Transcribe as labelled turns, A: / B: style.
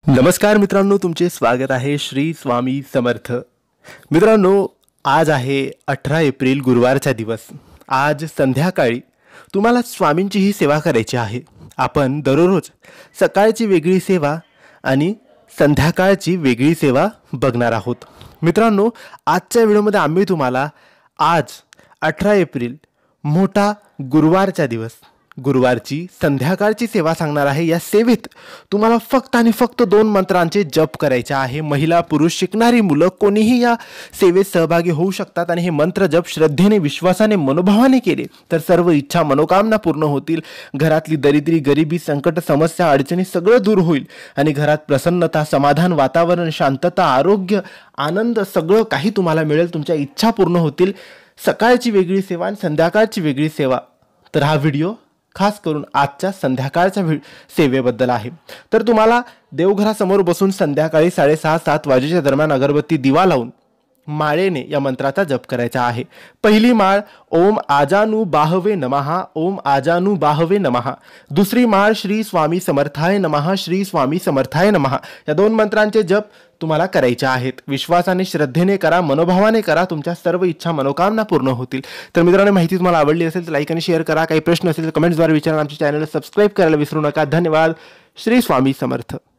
A: नमस्कार मित्रांनो, तुमचे स्वागत आहे श्री स्वामी समर्थ. मित्रांनो, आज आहे 18 एप्रिल, गुरुवारचा दिवस. आज संध्याकाळी तुम्हाला स्वामींची ही सेवा करायची आहे. आपण दररोज सकाळची वेगळी सेवा आणि संध्याकाळची वेगळी सेवा बघणार आहोत. मित्रांनो, आजच्या व्हिडिओमध्ये आम्ही तुम्हाला आज 18 एप्रिल मोठा गुरुवारचा दिवस, गुरुवारची संध्याकाळची सेवा सांगणार आहे. या सेवेत तुम्हाला फक्त आणि फक्त 2 मंत्रांचे जप करायचे आहे. महिला, पुरुष, शिकणारी मुलं कोणीही या सेवेत सहभागी होऊ शकतात आणि हे मंत्र जप श्रद्धेने, विश्वासाने, मनोभावाने केले तर सर्व इच्छा, मनोकामना पूर्ण होतील. घरातली दरिद्री, गरिबी, संकट, समस्या, अडचणी सगळं दूर होईल आणि घरात प्रसन्नता, समाधान, वातावरण, शांतता, आरोग्य, आनंद सगळं काही तुम्हाला मिळेल. तुमच्या इच्छा पूर्ण होतील. सकाळची वेगळी सेवा आणि संध्याकाळची वेगळी सेवा. तर हा व्हिडिओ खास करून आजच्या संध्याकाळच्या सेवेबद्दल आहे. तर तुम्हाला देवघरासमोर बसून संध्याकाळी 6:30-7 वाजेच्या दरम्यान अगरबत्ती, दिवा लावून माळेने या मंत्राचा जप करायचा आहे. पहिली माळ ओम आजानु बाहवे नमः, ओम आजानु बाहवे नमः. दुसरी माळ श्री स्वामी समर्थाय नमः, श्री स्वामी समर्थाय नमः. या 2 मंत्रांचे जप तुम्हाला करायचे आहेत. विश्वासाने, श्रद्धेने करा, मनोभावाने करा. तुमच्या सर्व इच्छा, मनोकामना पूर्ण होतील. तर मित्रांनो, माहिती तुम्हाला आवडली असेल तर लाईक आणि शेअर करा. काही प्रश्न असेल तर कमेंट्सद्वारे विचारा. आमच्या चॅनलला सबस्क्राईब करायला विसरू नका. धन्यवाद. श्री स्वामी समर्थ.